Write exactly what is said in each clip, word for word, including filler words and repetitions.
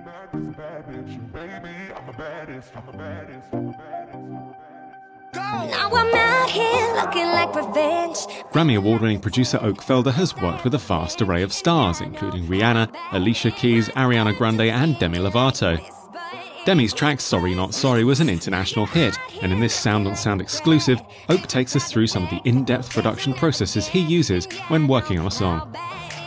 Now I'm out here looking like revenge. Grammy award-winning producer Oak Felder has worked with a vast array of stars, including Rihanna, Alicia Keys, Ariana Grande and Demi Lovato. Demi's track Sorry Not Sorry was an international hit, and in this Sound on Sound exclusive, Oak takes us through some of the in-depth production processes he uses when working on a song.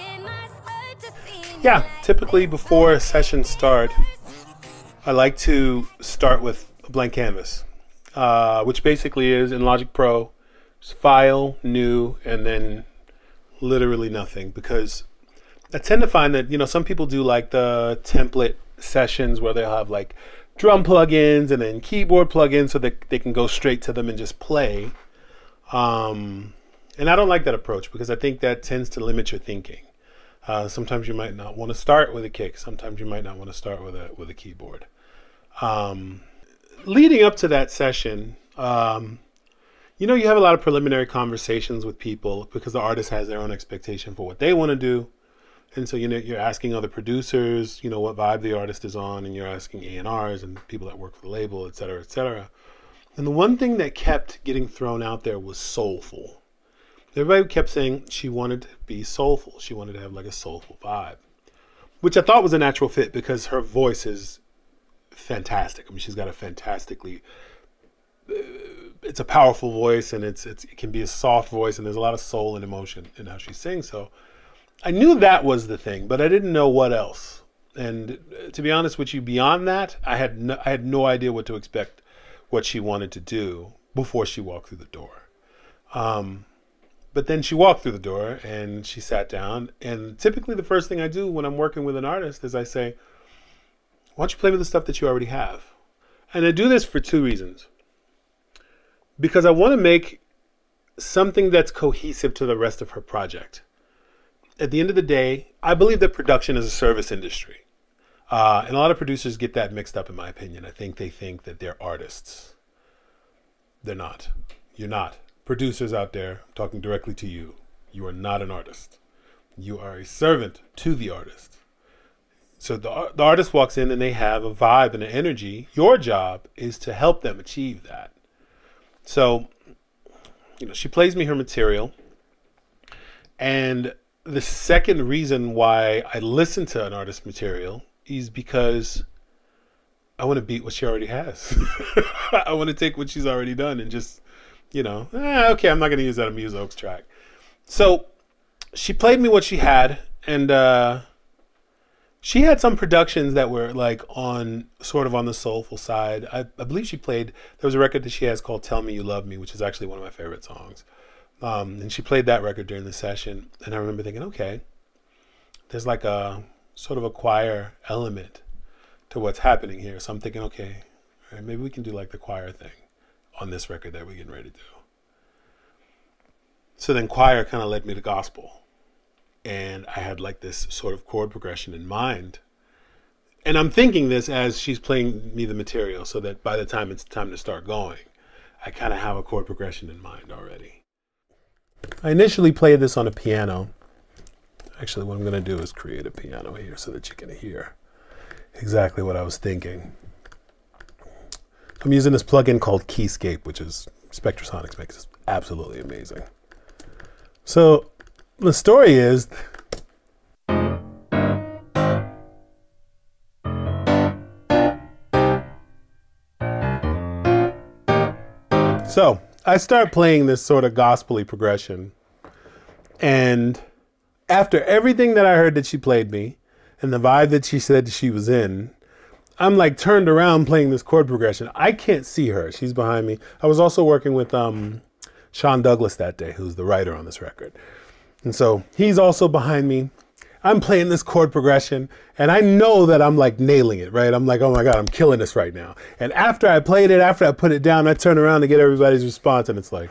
Yeah, typically before a session start, I like to start with a blank canvas, uh, which basically is in Logic Pro, just file, new, and then literally nothing. Because I tend to find that, you know, some people do like the template sessions where they'll have like drum plugins and then keyboard plugins so that they can go straight to them and just play. Um, and I don't like that approach because I think that tends to limit your thinking. Uh, sometimes you might not want to start with a kick. Sometimes you might not want to start with a with a keyboard. Um, leading up to that session, um, you know, you have a lot of preliminary conversations with people because the artist has their own expectation for what they want to do. And so, you know, you're asking other producers, you know, what vibe the artist is on, and you're asking A and Rs and people that work for the label, et cetera, et cetera. And the one thing that kept getting thrown out there was soulful. Everybody kept saying she wanted to be soulful. She wanted to have like a soulful vibe, which I thought was a natural fit because her voice is fantastic. I mean, she's got a fantastically, uh, it's a powerful voice, and it's, it's it can be a soft voice, and there's a lot of soul and emotion in how she sings. So I knew that was the thing, but I didn't know what else. And to be honest with you, beyond that, I had no, I had no idea what to expect, what she wanted to do before she walked through the door. Um, But then she walked through the door and she sat down. And typically the first thing I do when I'm working with an artist is I say, why don't you play with the stuff that you already have? And I do this for two reasons. Because I want to make something that's cohesive to the rest of her project. At the end of the day, I believe that production is a service industry. Uh, and a lot of producers get that mixed up, in my opinion. I think they think that they're artists. They're not. You're not. Producers out there, I'm talking directly to you. You are not an artist. You are a servant to the artist. So the, the artist walks in and they have a vibe and an energy. Your job is to help them achieve that. So, you know, she plays me her material. And the second reason why I listen to an artist's material is because I want to beat what she already has. I want to take what she's already done and just, you know, eh, okay, I'm not going to use that Amuse Oaks track. So she played me what she had, and uh, she had some productions that were like on sort of on the soulful side. I, I believe she played, there was a record that she has called Tell Me You Love Me, which is actually one of my favorite songs. Um, and she played that record during the session. And I remember thinking, okay, there's like a sort of a choir element to what's happening here. So I'm thinking, okay, all right, maybe we can do like the choir thing on this record that we're getting ready to do. So then choir kind of led me to gospel. And I had like this sort of chord progression in mind. And I'm thinking this as she's playing me the material so that by the time it's time to start going, I kind of have a chord progression in mind already. I initially played this on a piano. Actually, what I'm going to do is create a piano here so that you can hear exactly what I was thinking. I'm using this plugin called Keyscape, which is Spectrasonics makes this absolutely amazing. So the story is, so I start playing this sort of gospel-y progression, and after everything that I heard that she played me and the vibe that she said she was in, I'm like turned around playing this chord progression. I can't see her. She's behind me. I was also working with um, Sean Douglas that day, who's the writer on this record. And so he's also behind me. I'm playing this chord progression and I know that I'm like nailing it, right? I'm like, oh my God, I'm killing this right now. And after I played it, after I put it down, I turn around to get everybody's response and it's like,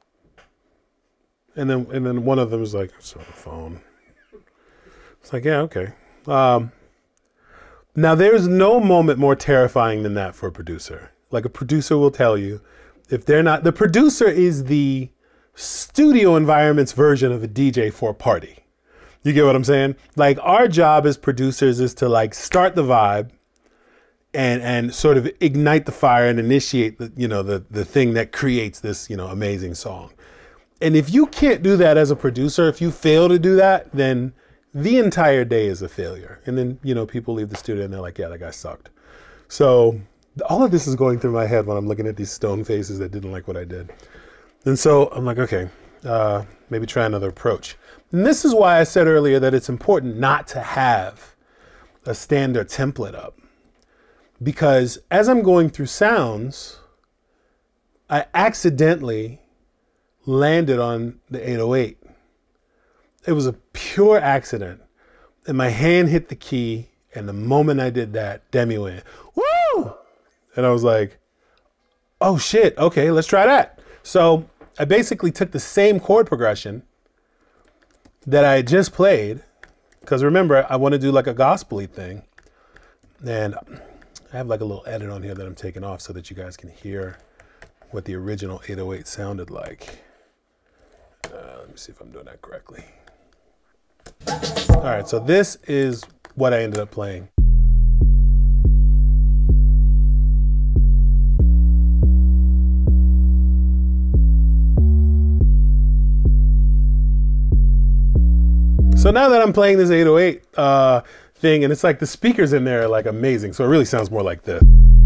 and then, and then one of them is like, it's on the phone. It's like, yeah, okay. Um, now there's no moment more terrifying than that for a producer. Like a producer will tell you, if they're not, the producer is the studio environment's version of a D J for a party. You get what I'm saying? Like, our job as producers is to like start the vibe and and sort of ignite the fire and initiate the, you know, the the thing that creates this, you know, amazing song. And if you can't do that as a producer, if you fail to do that, then the entire day is a failure. And then, you know, people leave the studio and they're like, yeah, that guy sucked. So all of this is going through my head when I'm looking at these stone faces that didn't like what I did. And so I'm like, okay, uh, maybe try another approach. And this is why I said earlier that it's important not to have a standard template up. Because as I'm going through sounds, I accidentally landed on the eight oh eight. It was a pure accident. And my hand hit the key, and the moment I did that, Demi went, woo! And I was like, oh shit, okay, let's try that. So I basically took the same chord progression that I had just played, because remember, I want to do like a gospel-y thing. And I have like a little edit on here that I'm taking off so that you guys can hear what the original eight oh eight sounded like. Uh, let me see if I'm doing that correctly. All right, so this is what I ended up playing. So now that I'm playing this eight oh eight uh, thing, and it's like the speakers in there are like amazing, so it really sounds more like this.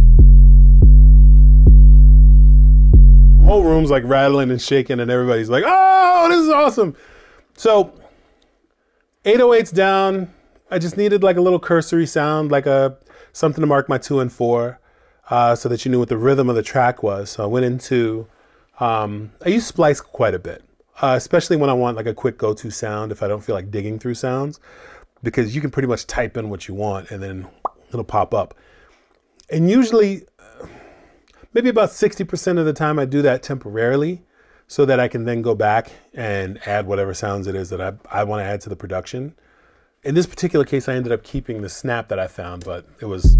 Whole room's like rattling and shaking, and everybody's like, oh, this is awesome. So eight oh eight's down. I just needed like a little cursory sound, like a something to mark my two and four, uh, so that you knew what the rhythm of the track was. So I went into, um, I use Splice quite a bit, uh, especially when I want like a quick go-to sound if I don't feel like digging through sounds, because you can pretty much type in what you want and then it'll pop up. And usually, maybe about sixty percent of the time I do that temporarily so that I can then go back and add whatever sounds it is that I, I want to add to the production. In this particular case, I ended up keeping the snap that I found, but it was...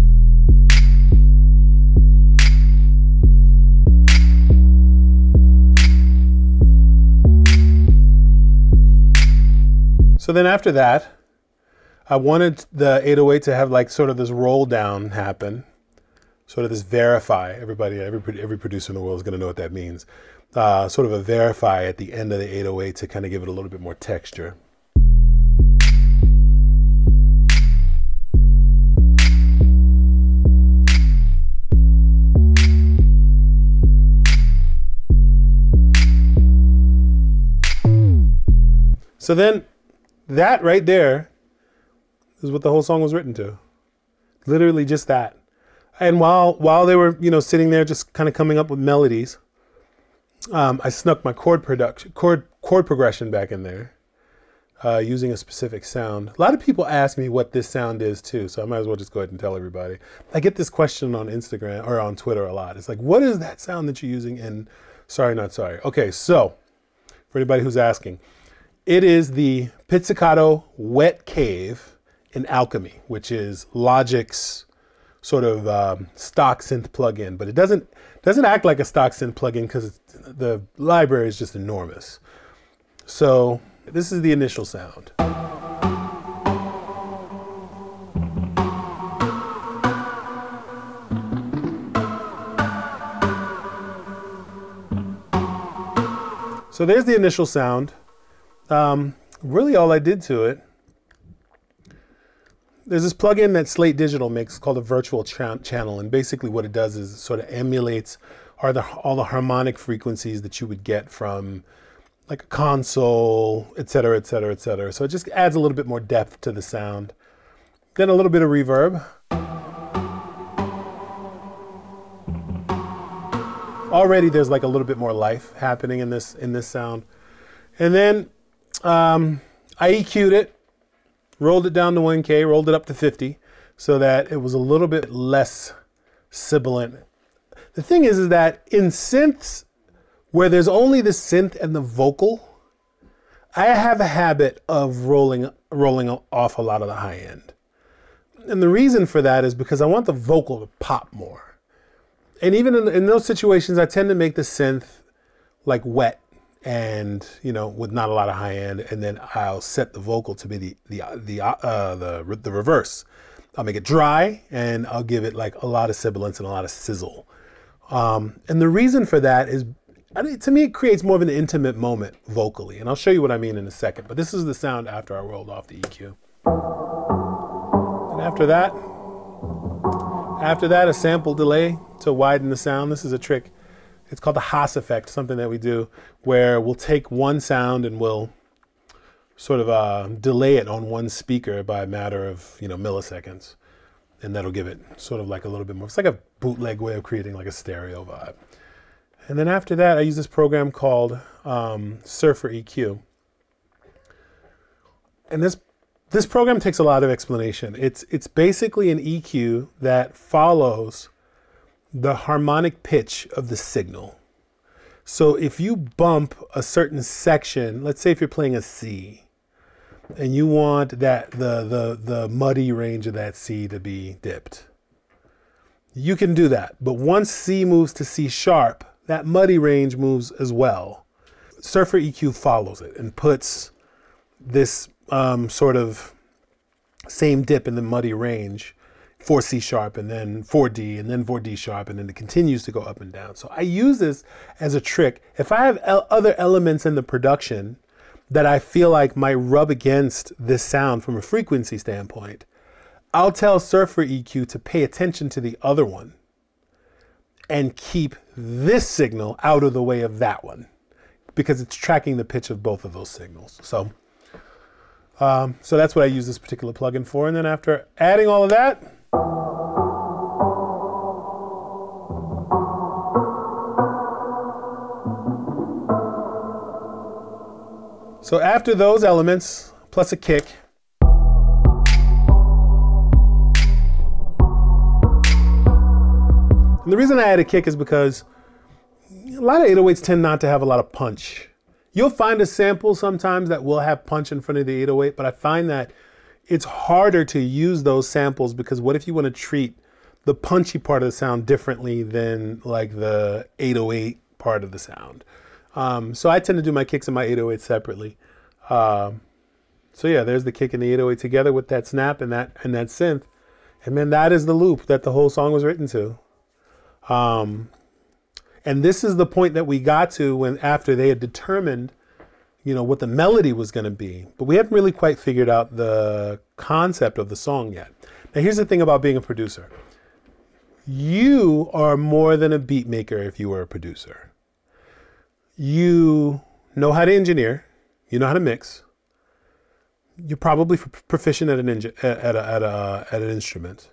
So then after that, I wanted the eight oh eight to have like sort of this roll down happen. Sort of this verify. Everybody, every, every producer in the world is going to know what that means. Uh, sort of a verify at the end of the eight oh eight to kind of give it a little bit more texture. So then that right there is what the whole song was written to. Literally just that. And while while they were, you know, sitting there just kind of coming up with melodies, um, I snuck my chord production, chord chord progression back in there, uh, using a specific sound. A lot of people ask me what this sound is too, so I might as well just go ahead and tell everybody. I get this question on Instagram or on Twitter a lot. It's like, what is that sound that you're using in Sorry Not Sorry? Okay, so for anybody who's asking, it is the pizzicato wet cave in Alchemy, which is Logic's sort of um, stock synth plugin, but it doesn't doesn't act like a stock synth plugin because the library is just enormous. So this is the initial sound. So there's the initial sound. Um, really all I did to it, there's this plugin that Slate Digital makes called a virtual cha channel. And basically what it does is it sort of emulates all the, all the harmonic frequencies that you would get from like a console, et cetera, et cetera, et cetera. So it just adds a little bit more depth to the sound. Then a little bit of reverb. Already there's like a little bit more life happening in this, in this sound. And then um, I E Q'd it. Rolled it down to one K, rolled it up to fifty, so that it was a little bit less sibilant. The thing is, is that in synths, where there's only the synth and the vocal, I have a habit of rolling, rolling off a lot of the high end. And the reason for that is because I want the vocal to pop more. And even in, in those situations, I tend to make the synth like wet and you know, with not a lot of high end, and then I'll set the vocal to be the the the uh, the the reverse. I'll make it dry, and I'll give it like a lot of sibilance and a lot of sizzle. Um, and the reason for that is, I mean, to me, it creates more of an intimate moment vocally, and I'll show you what I mean in a second. But this is the sound after I rolled off the E Q. And after that, after that, a sample delay to widen the sound. This is a trick. It's called the Haas effect, something that we do where we'll take one sound and we'll sort of uh, delay it on one speaker by a matter of, you know, milliseconds. And that'll give it sort of like a little bit more. It's like a bootleg way of creating like a stereo vibe. And then after that, I use this program called um, Surfer E Q. And this this program takes a lot of explanation. It's it's basically an E Q that follows the harmonic pitch of the signal. So if you bump a certain section, let's say if you're playing a C, and you want that the the the muddy range of that C to be dipped, you can do that. But once C moves to C sharp, that muddy range moves as well. Surfer E Q follows it and puts this um, sort of same dip in the muddy range for C sharp, and then for D, and then for D sharp, and then it continues to go up and down. So I use this as a trick. If I have el- other elements in the production that I feel like might rub against this sound from a frequency standpoint, I'll tell Surfer E Q to pay attention to the other one and keep this signal out of the way of that one, because it's tracking the pitch of both of those signals. So, um, so that's what I use this particular plugin for. And then after adding all of that, so after those elements, plus a kick, and the reason I add a kick is because a lot of eight oh eights tend not to have a lot of punch. You'll find a sample sometimes that will have punch in front of the eight oh eight, but I find that it's harder to use those samples because what if you want to treat the punchy part of the sound differently than like the eight oh eight part of the sound? Um, so I tend to do my kicks and my eight oh eight separately. Um, so yeah, there's the kick and the eight oh eight together with that snap and that and that synth. And then that is the loop that the whole song was written to. Um, and this is the point that we got to when after they had determined, you know, what the melody was going to be. But we hadn't really quite figured out the concept of the song yet. Now here's the thing about being a producer. You are more than a beat maker if you were a producer. You know how to engineer, you know how to mix, you're probably proficient at an, at a, at a, at an instrument.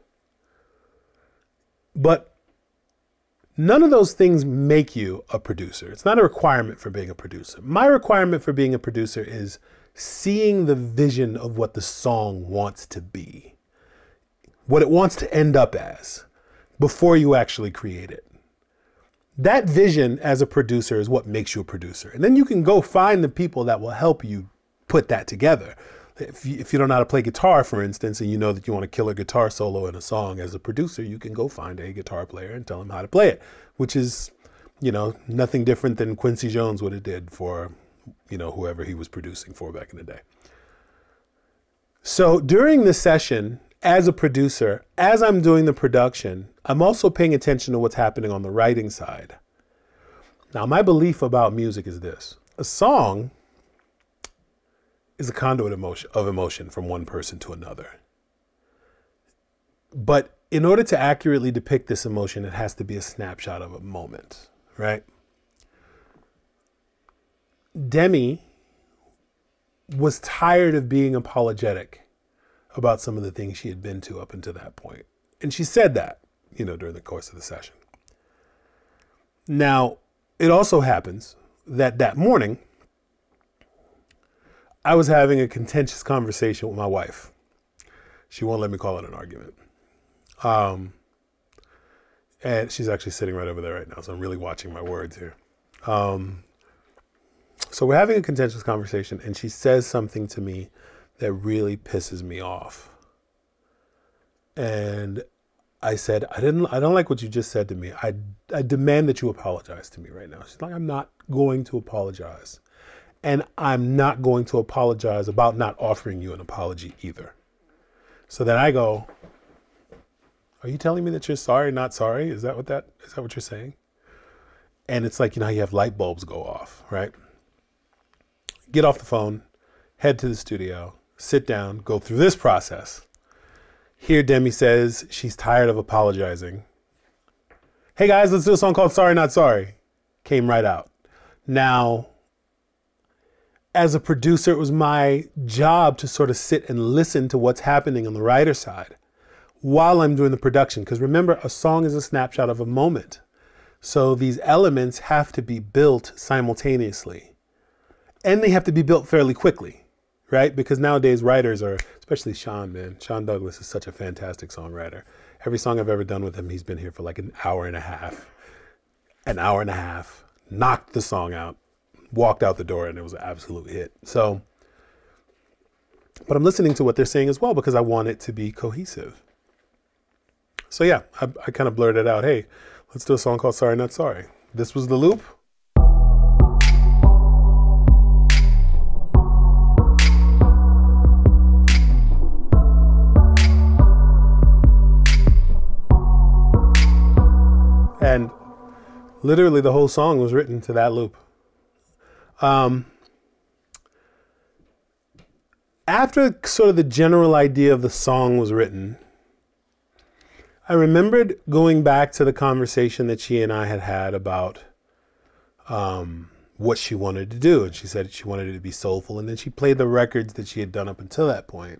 But none of those things make you a producer. It's not a requirement for being a producer. My requirement for being a producer is seeing the vision of what the song wants to be, what it wants to end up as, before you actually create it. That vision as a producer is what makes you a producer. And then you can go find the people that will help you put that together. If you, if you don't know how to play guitar, for instance, and you know that you want to kill a guitar solo in a song as a producer, you can go find a guitar player and tell him how to play it, which is, you know, nothing different than Quincy Jones would have did for, you know, whoever he was producing for back in the day. So during the session, as a producer, as I'm doing the production, I'm also paying attention to what's happening on the writing side. Now, my belief about music is this. A song is a conduit emotion, of emotion from one person to another. But in order to accurately depict this emotion, it has to be a snapshot of a moment, right? Demi was tired of being apologetic about some of the things she had been to up until that point. And she said that, you know, during the course of the session. Now, it also happens that that morning, I was having a contentious conversation with my wife. She won't let me call it an argument. Um, and she's actually sitting right over there right now, so I'm really watching my words here. Um, so we're having a contentious conversation, and she says something to me that really pisses me off. And I said, I didn't, I don't like what you just said to me. I, I demand that you apologize to me right now. She's like, I'm not going to apologize. And I'm not going to apologize about not offering you an apology either. So then I go, are you telling me that you're sorry, not sorry? Is that what that, is that what you're saying? And it's like, you know how you have light bulbs go off, right? Get off the phone, head to the studio, sit down, go through this process. Here Demi says she's tired of apologizing. Hey guys, let's do a song called Sorry Not Sorry. Came right out. Now, as a producer, it was my job to sort of sit and listen to what's happening on the writer side while I'm doing the production. Because remember, a song is a snapshot of a moment. So these elements have to be built simultaneously. And they have to be built fairly quickly, right? Because nowadays writers are, especially Sean, man. Sean Douglas is such a fantastic songwriter. Every song I've ever done with him, he's been here for like an hour and a half. An hour and a half. Knocked the song out. Walked out the door and it was an absolute hit. So, but I'm listening to what they're saying as well because I want it to be cohesive. So yeah, I, I kind of blurted out, hey, let's do a song called Sorry Not Sorry. This was the loop. And literally the whole song was written to that loop. Um, after sort of the general idea of the song was written, I remembered going back to the conversation that she and I had had about um, what she wanted to do. And she said she wanted it to be soulful. And then she played the records that she had done up until that point.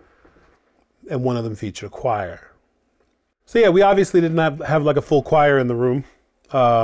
And one of them featured a choir. So yeah, we obviously didn't have, have like a full choir in the room. Uh,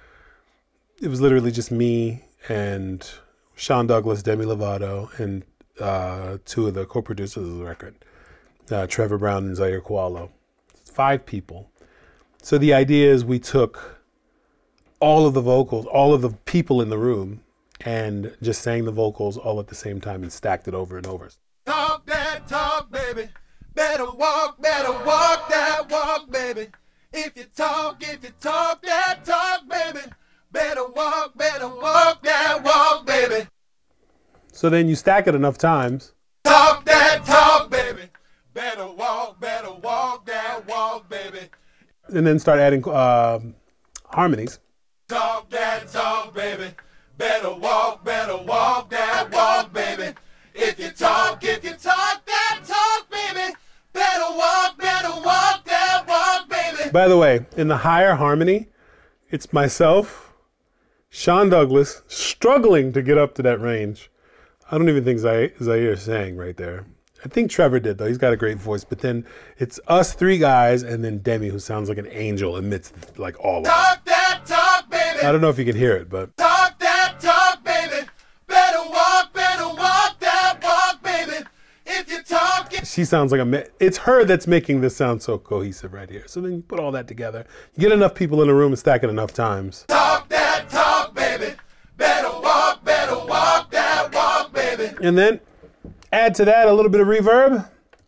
it was literally just me and Sean Douglas, Demi Lovato, and uh, two of the co-producers of the record, uh, Trevor Brown and Zaire Kualo. Five people. So the idea is we took all of the vocals, all of the people in the room, and just sang the vocals all at the same time and stacked it over and over. Talk that talk, baby. Better walk, better walk that walk, baby. If you talk, if you talk that talk, baby. Better walk, better walk that walk, baby. So then you stack it enough times. Talk that talk, baby. Better walk, better walk that walk, baby. And then start adding uh, harmonies. Talk that talk, baby. Better walk, better walk that walk, baby. If you talk, if you talk that talk, baby. Better walk, better walk that walk, baby. By the way, in the higher harmony, it's myself, Sean Douglas, struggling to get up to that range. I don't even think Zaire sang right there. I think Trevor did, though. He's got a great voice. But then it's us three guys and then Demi, who sounds like an angel amidst like all of them. Talk that talk, baby. I don't know if you can hear it, but. Talk that talk, baby. Better walk, better walk that walk, baby. If you talk it. She sounds like a, it's her that's making this sound so cohesive right here. So then you put all that together. You get enough people in the room and stack it enough times. Talk that talk, baby. Better walk, better walk that walk, baby. And then add to that a little bit of reverb.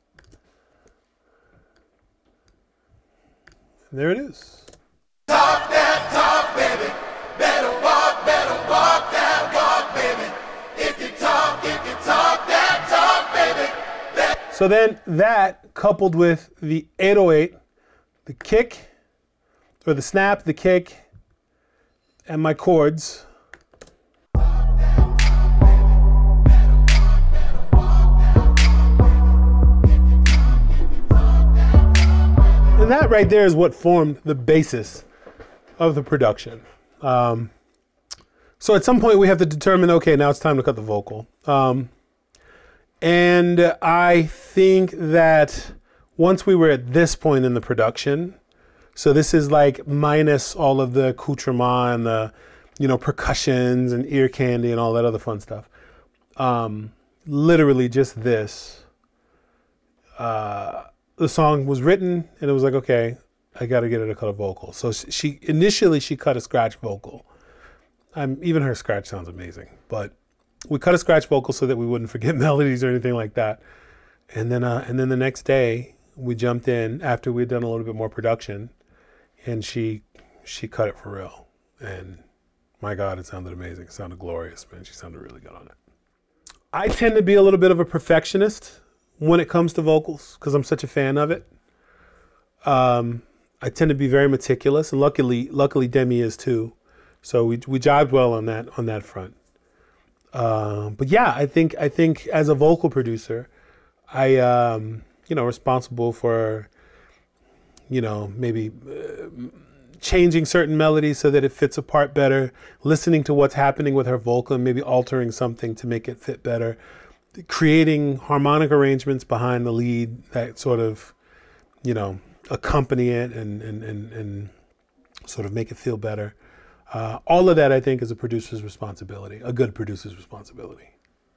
And there it is. Talk that talk, baby. Better walk, better walk that walk, baby. If you talk, if you talk that talk, baby. That so then that coupled with the eight oh eight, the kick, or the snap, the kick, and my chords. And that right there is what formed the basis of the production. Um, so at some point we have to determine, okay, now it's time to cut the vocal. Um, and I think that once we were at this point in the production, so this is like minus all of the accoutrement and the, you know, percussions and ear candy and all that other fun stuff. Um, literally just this. Uh, The song was written and it was like, okay, I got to get her to cut a vocal. So she initially she cut a scratch vocal. Um, even her scratch sounds amazing, but we cut a scratch vocal so that we wouldn't forget melodies or anything like that. And then, uh, and then the next day we jumped in after we'd done a little bit more production, and she she cut it for real. And my God, it sounded amazing. It sounded glorious, man. She sounded really good on it. I tend to be a little bit of a perfectionist when it comes to vocals because I'm such a fan of it. Um, I tend to be very meticulous, and luckily, luckily Demi is too. So we we jived well on that on that front. Uh, but yeah, I think I think as a vocal producer, I um, you know responsible for you know maybe uh, changing certain melodies so that it fits a part better, listening to what's happening with her vocal and maybe altering something to make it fit better, creating harmonic arrangements behind the lead that sort of you know accompany it and and and, and sort of make it feel better. Uh, all of that, I think, is a producer's responsibility, a good producer's responsibility.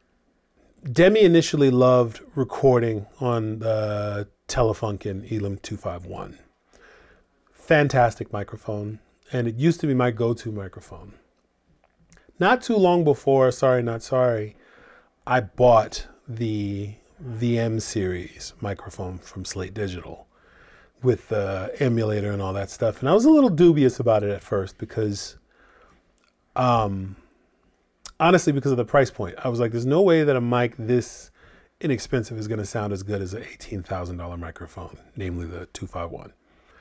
Demi initially loved recording on the Telefunken Elam two fifty-one. Fantastic microphone, and it used to be my go-to microphone. Not too long before Sorry Not Sorry, I bought the V M series microphone from Slate Digital with the emulator and all that stuff. And I was a little dubious about it at first because, um, honestly, because of the price point. I was like, there's no way that a mic this inexpensive is going to sound as good as an eighteen thousand dollars microphone, namely the two fifty-one.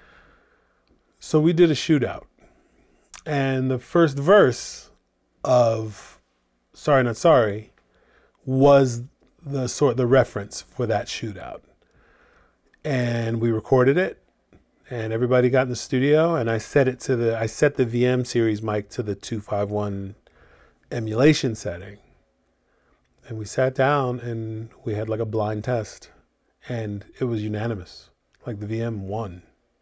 So we did a shootout. And the first verse of Sorry Not Sorry was the sort the reference for that shootout. And we recorded it, and everybody got in the studio, and I set it to the I set the V M series mic to the two fifty-one emulation setting. And we sat down and we had like a blind test, and it was unanimous. Like the V M won.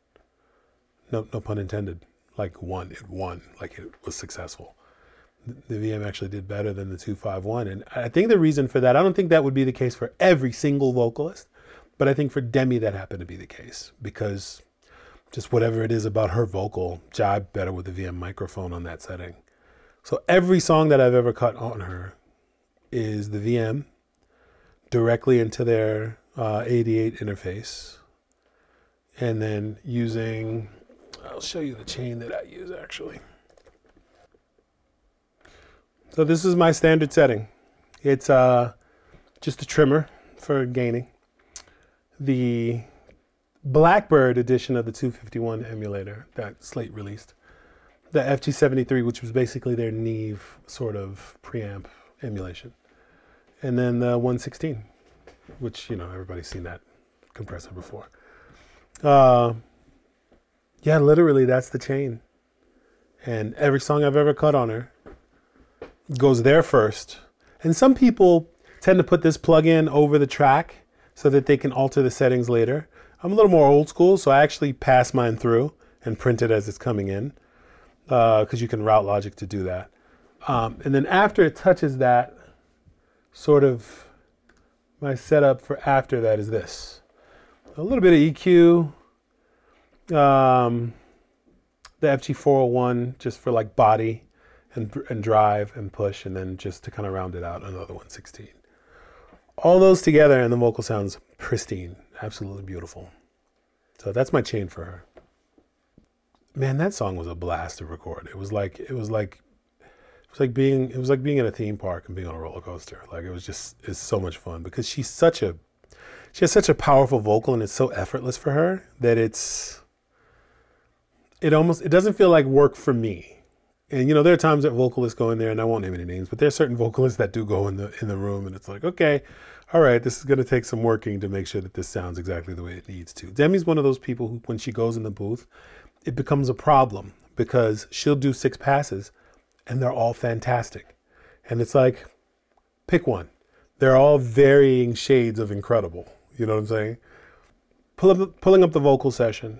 No no pun intended. Like won. It won. Like it was successful. The V M actually did better than the two fifty-one. And I think the reason for that, I don't think that would be the case for every single vocalist. But I think for Demi, that happened to be the case because just whatever it is about her vocal jibed better with the V M microphone on that setting. So every song that I've ever cut on her is the V M directly into their uh, eighty-eight interface. And then using, I'll show you the chain that I use actually. So this is my standard setting. It's uh, just a trimmer for gaining. The Blackbird edition of the two fifty-one emulator that Slate released, the F G seventy-three, which was basically their Neve sort of preamp emulation, and then the one sixteen, which you know everybody's seen that compressor before. Uh, yeah, literally that's the chain, and every song I've ever cut on her goes there first. And some people tend to put this plug-in over the track so that they can alter the settings later. I'm a little more old school, so I actually pass mine through and print it as it's coming in, because uh, you can route logic to do that. Um, and then after it touches that, sort of my setup for after that is this. A little bit of E Q, um, the F G four oh one just for like body and, and drive and push, and then just to kind of round it out, another one sixteen. All those together and the vocal sounds pristine, absolutely beautiful. So that's my chain for her. Man, that song was a blast to record. It was like it was like it was like being it was like being in a theme park and being on a roller coaster. Like it was just it's so much fun because she's such a she has such a powerful vocal, and it's so effortless for her that it's it almost it doesn't feel like work for me. And, you know, there are times that vocalists go in there, and I won't name any names, but there are certain vocalists that do go in the in the room, and it's like, okay, all right, this is going to take some working to make sure that this sounds exactly the way it needs to. Demi's one of those people who, when she goes in the booth, it becomes a problem because she'll do six passes, and they're all fantastic. And it's like, pick one. They're all varying shades of incredible. You know what I'm saying? Pull up, pulling up the vocal session.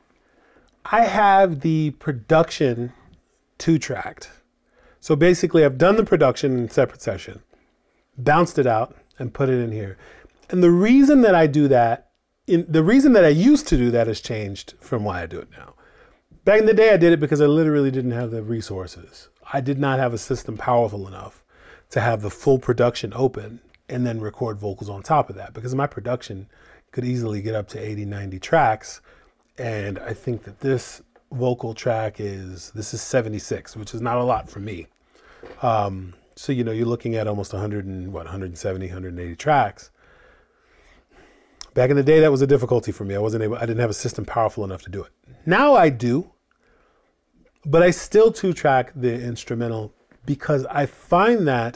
I have the production two-tracked. So basically I've done the production in a separate session, bounced it out and put it in here. And the reason that I do that, in, the reason that I used to do that has changed from why I do it now. Back in the day I did it because I literally didn't have the resources. I did not have a system powerful enough to have the full production open and then record vocals on top of that, because my production could easily get up to eighty, ninety tracks. And I think that this vocal track is, this is seventy-six, which is not a lot for me. Um, so, you know, you're looking at almost one hundred and what, one seventy, one eighty tracks. Back in the day, that was a difficulty for me. I wasn't able, I didn't have a system powerful enough to do it. Now I do, but I still two track the instrumental because I find that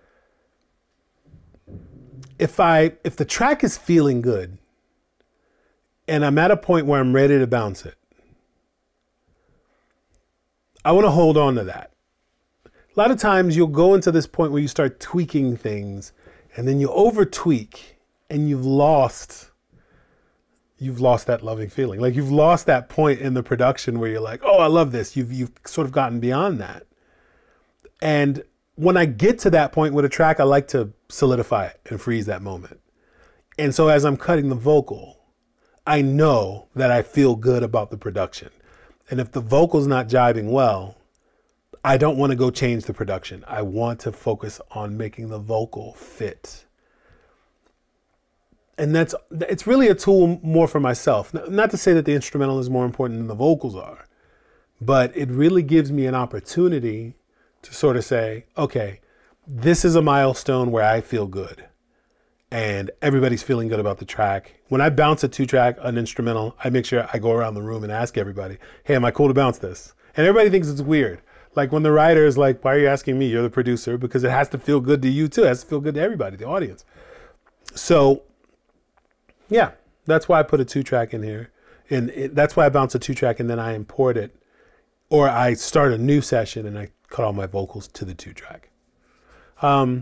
if I, if the track is feeling good and I'm at a point where I'm ready to bounce it, I want to hold on to that. A lot of times you'll go into this point where you start tweaking things and then you over tweak and you've lost, you've lost that loving feeling. Like you've lost that point in the production where you're like, oh, I love this. You've, you've sort of gotten beyond that. And when I get to that point with a track, I like to solidify it and freeze that moment. And so as I'm cutting the vocal, I know that I feel good about the production. And if the vocal's not jiving well, I don't want to go change the production. I want to focus on making the vocal fit. And that's, it's really a tool more for myself. Not to say that the instrumental is more important than the vocals are, but it really gives me an opportunity to sort of say, okay, this is a milestone where I feel good and everybody's feeling good about the track. When I bounce a two track, an instrumental, I make sure I go around the room and ask everybody, hey, am I cool to bounce this? And everybody thinks it's weird. Like when the writer is like, why are you asking me? You're the producer, because it has to feel good to you too. It has to feel good to everybody, the audience. So yeah, that's why I put a two track in here. And it, that's why I bounce a two track and then I import it, or I start a new session and I cut all my vocals to the two track. Um,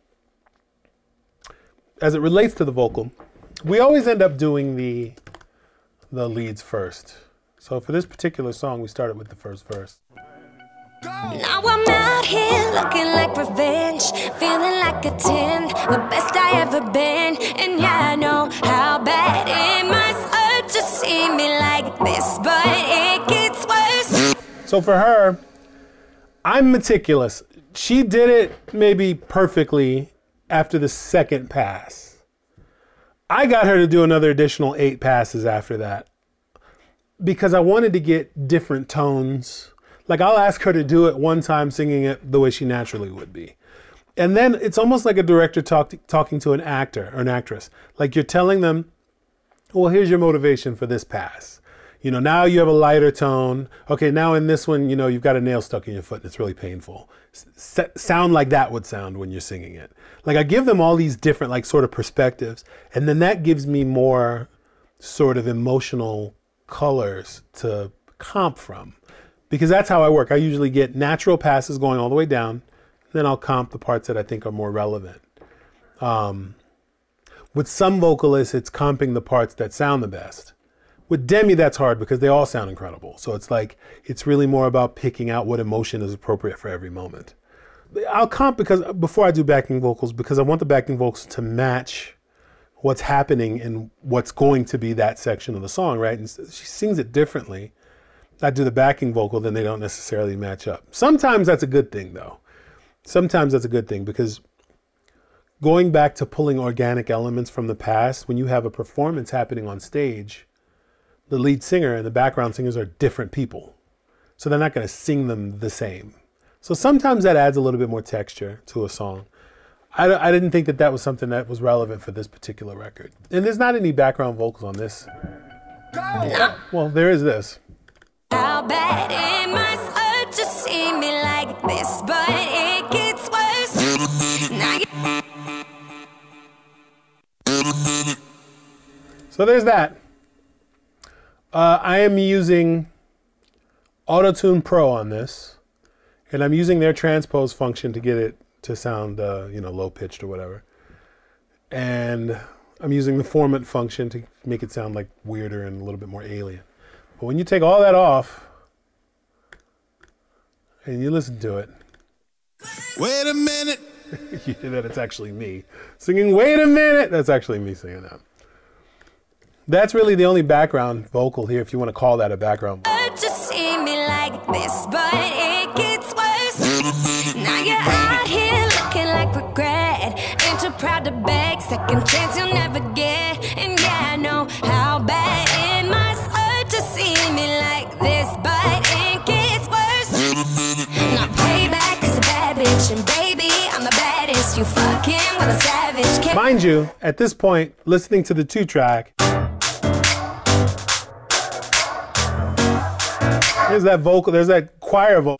as it relates to the vocal, we always end up doing the, the leads first. So for this particular song, we started with the first verse. Now I'm out here looking like revenge, feeling like a ten, the best I ever been. And yeah, I know how bad it must hurt to see me like this, but it gets worse. So for her, I'm meticulous. She did it maybe perfectly after the second pass. I got her to do another additional eight passes after that because I wanted to get different tones. Like I'll ask her to do it one time singing it the way she naturally would be. And then it's almost like a director talk, talking to an actor or an actress. Like you're telling them, well, here's your motivation for this pass. You know, now you have a lighter tone. Okay, now in this one, you know, you've got a nail stuck in your foot and it's really painful. S- sound like that would sound when you're singing it. Like I give them all these different like sort of perspectives. And then that gives me more sort of emotional colors to comp from. Because that's how I work. I usually get natural passes going all the way down. Then I'll comp the parts that I think are more relevant. Um, with some vocalists, it's comping the parts that sound the best. With Demi, that's hard because they all sound incredible. So it's like, it's really more about picking out what emotion is appropriate for every moment. I'll comp because before I do backing vocals, because I want the backing vocals to match what's happening in what's going to be that section of the song, right? And she sings it differently. I do the backing vocal, then they don't necessarily match up. Sometimes that's a good thing, though. Sometimes that's a good thing because going back to pulling organic elements from the past, when you have a performance happening on stage, the lead singer and the background singers are different people. So they're not going to sing them the same. So sometimes that adds a little bit more texture to a song. I, I didn't think that that was something that was relevant for this particular record. And there's not any background vocals on this. Well, there is this. How bad it must hurt to see me like this, but it gets worse. Now you So there's that. Uh, I am using Auto-Tune Pro on this, and I'm using their transpose function to get it to sound, uh, you know, low pitched or whatever. And I'm using the format function to make it sound like weirder and a little bit more alien. But when you take all that off and you listen to it, Wait a minute. you hear that it's actually me singing, wait a minute. That's actually me singing that. That's really the only background vocal here, if you want to call that a background vocal. hurt to see me like this, but it gets worse. Now you're out here looking like regret. Ain't too proud to beg, second chance you'll never get. And yeah, I know mind you, at this point, listening to the two track, there's that vocal, there's that choir vocal.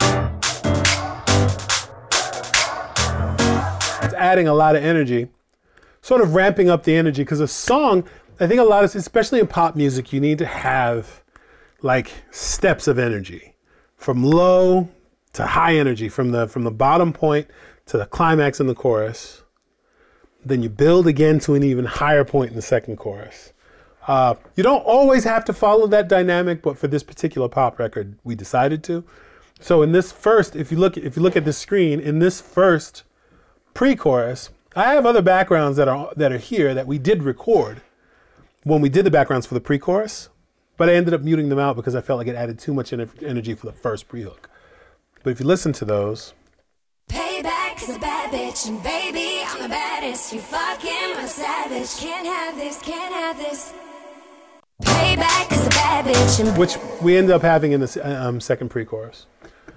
It's adding a lot of energy, sort of ramping up the energy, because a song, I think a lot of, especially in pop music, you need to have like steps of energy, from low to high energy, from the from the bottom point to the climax in the chorus. Then you build again to an even higher point in the second chorus. Uh, you don't always have to follow that dynamic, but for this particular pop record, we decided to. So in this first, if you look if you look at the screen, in this first pre-chorus, I have other backgrounds that are that are here that we did record when we did the backgrounds for the pre-chorus, but I ended up muting them out because I felt like it added too much en- energy for the first pre-hook. But if you listen to those, Payback is a bad bitch, and baby, I'm the baddest. You fucking my savage. Can't have this, can't have this. Payback is a bad bitch, and which we end up having in the um, second pre-chorus.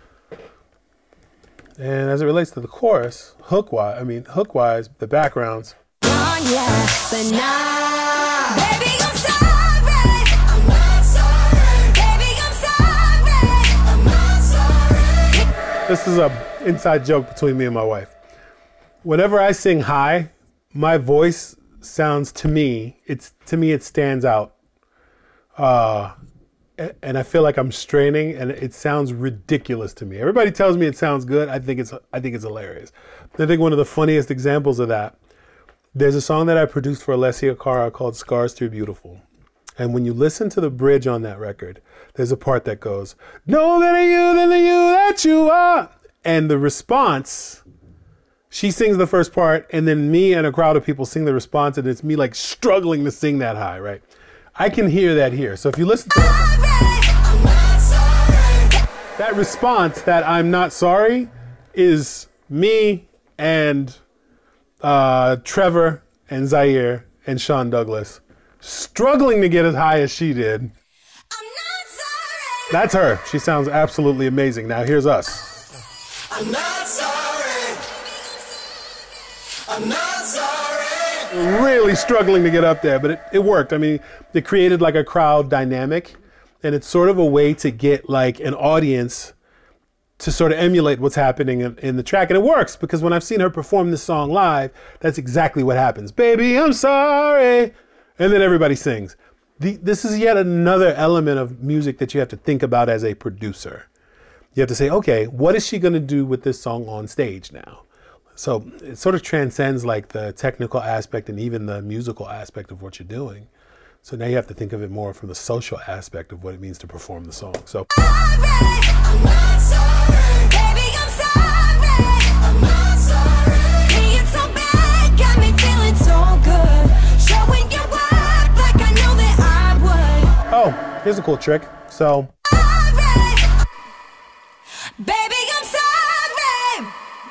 And as it relates to the chorus, hook-wise, I mean, hook-wise, the backgrounds. on ya, but nah. Baby, I'm sorry. I'm not sorry. Baby, I'm sorry. I'm not sorry. This is a inside joke between me and my wife. Whenever I sing high, my voice sounds to me, it's to me it stands out. Uh, and I feel like I'm straining, and it sounds ridiculous to me. Everybody tells me it sounds good. I think it's I think it's hilarious. I think one of the funniest examples of that, there's a song that I produced for Alessia Cara called Scars Too Beautiful. And when you listen to the bridge on that record, there's a part that goes, "No better you than the you that you are." And the response, she sings the first part, and then me and a crowd of people sing the response, and it's me like struggling to sing that high, right? I can hear that here. So if you listen to that response, that "I'm not sorry," is me and uh, Trevor and Zaire and Sean Douglas struggling to get as high as she did. I'm not sorry. That's her. She sounds absolutely amazing. Now here's us. I'm not sorry. I'm not sorry. Really struggling to get up there, but it, it worked. I mean, it created like a crowd dynamic, and it's sort of a way to get like an audience to sort of emulate what's happening in, in the track. And it works, because when I've seen her perform this song live, that's exactly what happens. Baby, I'm sorry. And then everybody sings. The, this is yet another element of music that you have to think about as a producer. You have to say, okay, what is she going to do with this song on stage now? So it sort of transcends like the technical aspect and even the musical aspect of what you're doing. So now you have to think of it more from the social aspect of what it means to perform the song. So I'm not sorry. Baby, I'm sorry. I'm not sorry. Being so bad got me feeling so good. Showing you up like I know that I would. oh, here's a cool trick. So Sorry. Baby, I'm sorry.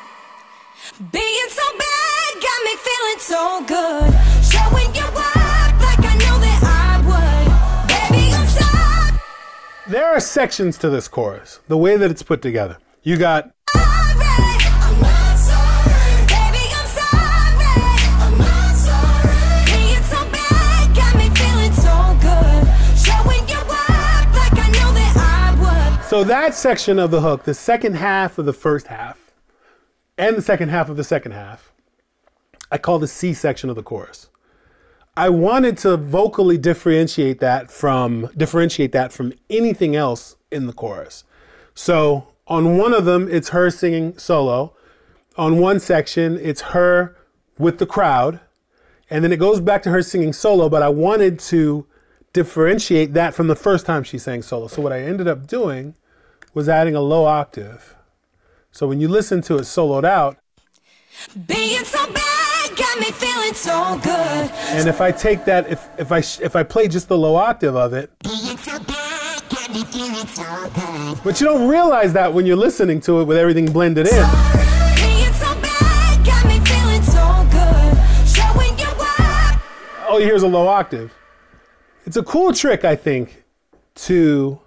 Being so bad got me feeling so good. Showing you up like I know that I would. Baby, I'm sorry. there are sections to this chorus, the way that it's put together. You got I'm not sorry. Baby, I'm sorry. I'm not sorry. Being so bad got me feeling so good. Showing you up like I know that I would. So that section of the hook, the second half of the first half, and the second half of the second half, I call the C section of the chorus. I wanted to vocally differentiate that from differentiate that from anything else in the chorus. So on one of them, it's her singing solo. On one section, it's her with the crowd. And then it goes back to her singing solo, but I wanted to differentiate that from the first time she sang solo. So what I ended up doing was adding a low octave. So when you listen to it soloed out, Being so bad got me feeling so good. and if I take that, if if I if I play just the low octave of it, Being so bad got me feeling so good. but you don't realize that when you're listening to it with everything blended in. Being so bad got me feeling so good. Showing you up. Oh, here's a low octave. It's a cool trick, I think, to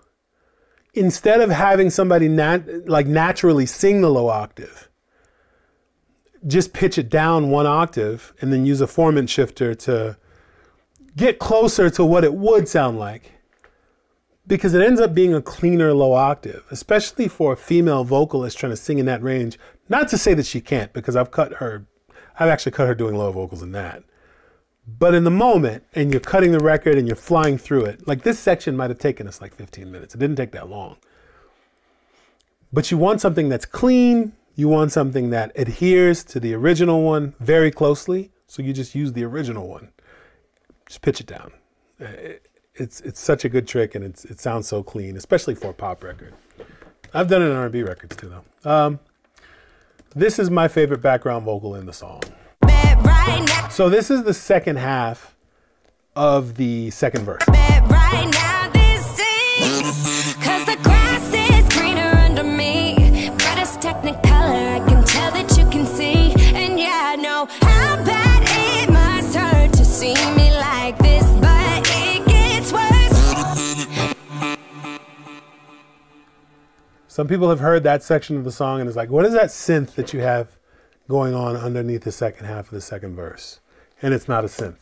instead of having somebody nat- like naturally sing the low octave, just pitch it down one octave and then use a formant shifter to get closer to what it would sound like. Because it ends up being a cleaner low octave, especially for a female vocalist trying to sing in that range. Not to say that she can't, because I've cut her, I've actually cut her doing low vocals in that. But in the moment, and you're cutting the record and you're flying through it, like this section might have taken us like fifteen minutes. It didn't take that long. But you want something that's clean. You want something that adheres to the original one very closely. So you just use the original one. Just pitch it down. It, It's it's such a good trick, and it's it sounds so clean, especially for a pop record. I've done it in R and B records too, though. Um, this is my favorite background vocal in the song. So this is the second half of the second verse. Right now, this is 'cause the grass is greener under me. Brightest technicolor, I can tell that you can see. And yeah, I know how bad it must hurt to see me like this, but it gets worse. Some people have heard that section of the song and it's like, what is that synth that you have going on underneath the second half of the second verse? And it's not a synth.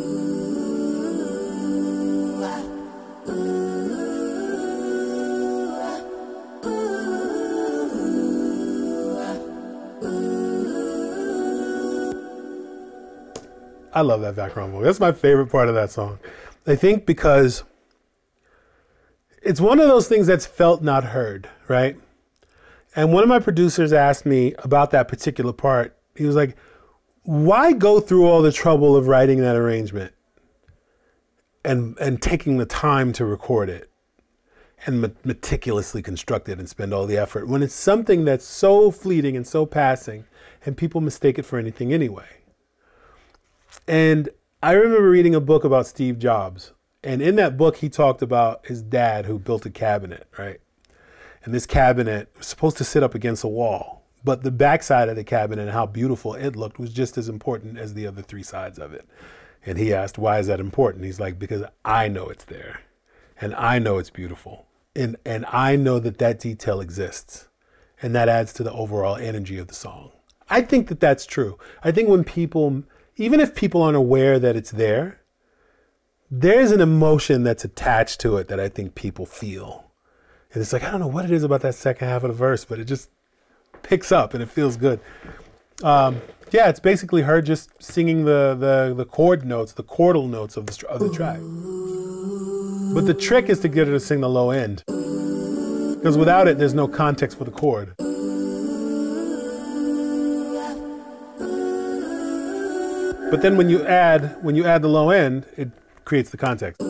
I love that background vocal. That's my favorite part of that song. I think because it's one of those things that's felt, not heard, right? And one of my producers asked me about that particular part. He was like, why go through all the trouble of writing that arrangement and, and taking the time to record it and meticulously construct it and spend all the effort when it's something that's so fleeting and so passing and people mistake it for anything anyway? And I remember reading a book about Steve Jobs. And in that book, he talked about his dad who built a cabinet, right? And this cabinet was supposed to sit up against a wall. But the backside of the cabinet and how beautiful it looked was just as important as the other three sides of it. And he asked, why is that important? He's like, because I know it's there. And I know it's beautiful. And, and I know that that detail exists. And that adds to the overall energy of the song. I think that that's true. I think when people, even if people aren't aware that it's there, there's an emotion that's attached to it that I think people feel. And it's like, I don't know what it is about that second half of the verse, but it just picks up and it feels good. Um, yeah, it's basically her just singing the, the, the chord notes, the chordal notes of the, of the track. But the trick is to get her to sing the low end. Because without it, there's no context for the chord. But then when you add, when you add the low end, it creates the context.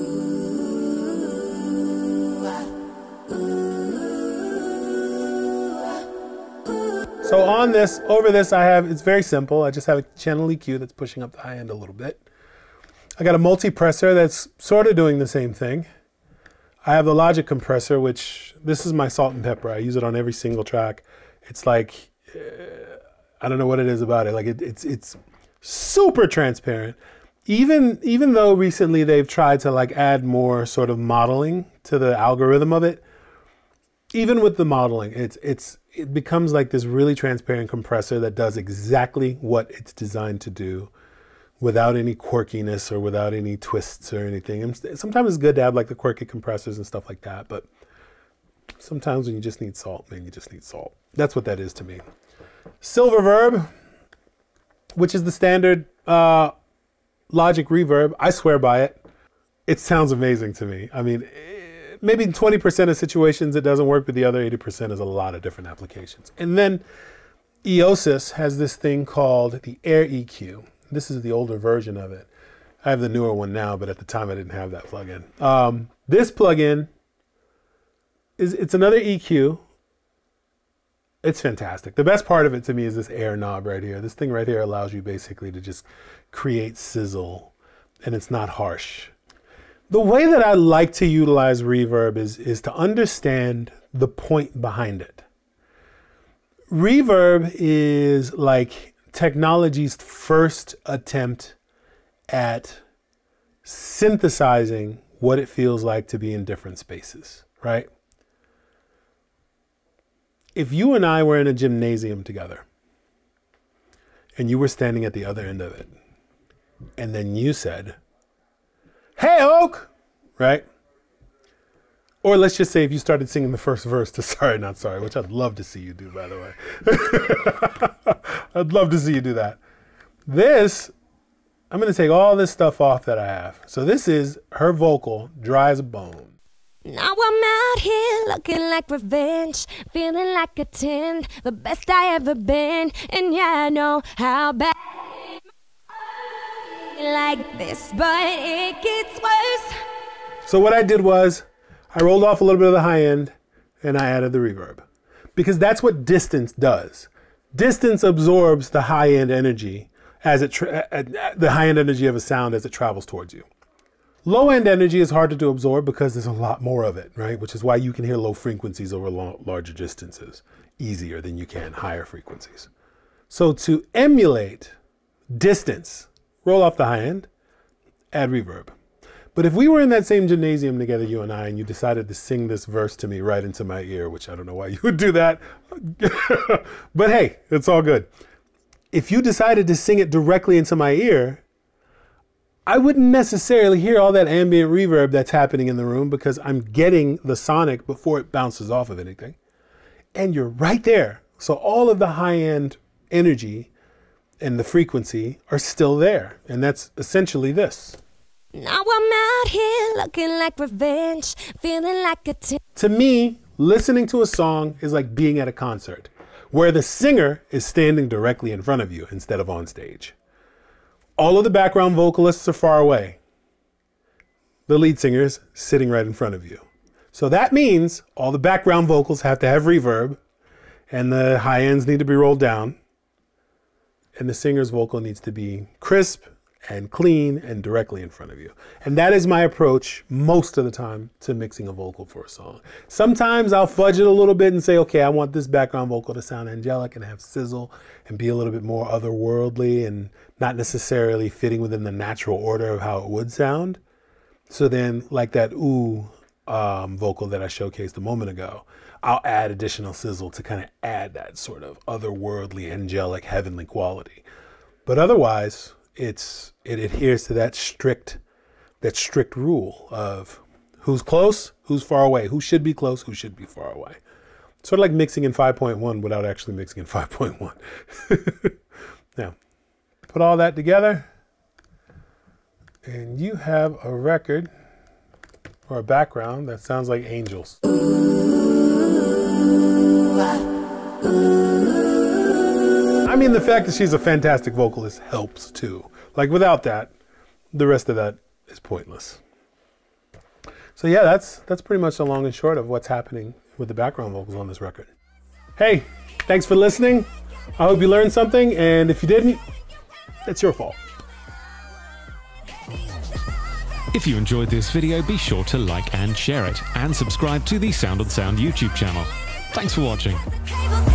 So on this, over this, I have, it's very simple. I just have a channel E Q that's pushing up the high end a little bit. I got a multi-pressor that's sort of doing the same thing. I have the Logic compressor, which, this is my salt and pepper. I use it on every single track. It's like, uh, I don't know what it is about it. Like it, it's, it's super transparent. Even, even though recently they've tried to like add more sort of modeling to the algorithm of it, even with the modeling, it's, it's, it becomes like this really transparent compressor that does exactly what it's designed to do without any quirkiness or without any twists or anything. And sometimes it's good to have like the quirky compressors and stuff like that, but sometimes when you just need salt, man, you just need salt. That's what that is to me. Silververb, which is the standard uh, Logic reverb. I swear by it. It sounds amazing to me. I mean, maybe in twenty percent of situations it doesn't work, but the other eighty percent is a lot of different applications. And then Eosis has this thing called the Air E Q. This is the older version of it. I have the newer one now, but at the time I didn't have that plugin. Um, this plugin is, it's another E Q. It's fantastic. The best part of it to me is this air knob right here. This thing right here allows you basically to just create sizzle, and it's not harsh. The way that I like to utilize reverb is, is to understand the point behind it. Reverb is like technology's first attempt at synthesizing what it feels like to be in different spaces, right? If you and I were in a gymnasium together and you were standing at the other end of it, and then you said, "Hey, Oak," right? Or let's just say if you started singing the first verse to Sorry Not Sorry, which I'd love to see you do, by the way. I'd love to see you do that. This, I'm going to take all this stuff off that I have. So this is her vocal, dry as a bone. Now I'm out here looking like revenge, feeling like a ten, the best I ever been. And yeah, I know how bad like this, but it gets worse. So what I did was I rolled off a little bit of the high end and I added the reverb, because that's what distance does. Distance absorbs the high end energy as it tra- the high end energy of a sound as it travels towards you. Low end energy is harder to absorb because there's a lot more of it, right? Which is why you can hear low frequencies over lo- larger distances easier than you can higher frequencies. So to emulate distance, roll off the high end, add reverb. But if we were in that same gymnasium together, you and I, and you decided to sing this verse to me right into my ear, which I don't know why you would do that, but hey, it's all good. If you decided to sing it directly into my ear, I wouldn't necessarily hear all that ambient reverb that's happening in the room because I'm getting the sonic before it bounces off of anything. And you're right there. So all of the high-end energy and the frequency are still there. And that's essentially this. Now I'm out here looking like revenge, feeling like a ten. To me, listening to a song is like being at a concert where the singer is standing directly in front of you instead of on stage. All of the background vocalists are far away. The lead singer is sitting right in front of you. So that means all the background vocals have to have reverb, and the high ends need to be rolled down, and the singer's vocal needs to be crisp and clean and directly in front of you. And that is my approach most of the time to mixing a vocal for a song. Sometimes I'll fudge it a little bit and say, okay, I want this background vocal to sound angelic and have sizzle and be a little bit more otherworldly and not necessarily fitting within the natural order of how it would sound. So then, like that ooh um, vocal that I showcased a moment ago, I'll add additional sizzle to kind of add that sort of otherworldly, angelic, heavenly quality. But otherwise, it's it adheres to that strict that strict rule of who's close, who's far away, who should be close, who should be far away. Sort of like mixing in five point one without actually mixing in five point one. Now, put all that together, and you have a record or a background that sounds like angels. I mean, the fact that she's a fantastic vocalist helps too. Like without that, the rest of that is pointless. So yeah, that's that's pretty much the long and short of what's happening with the background vocals on this record. Hey, thanks for listening. I hope you learned something, and if you didn't, it's your fault. If you enjoyed this video, be sure to like and share it, and subscribe to the Sound on Sound YouTube channel. Thanks for watching.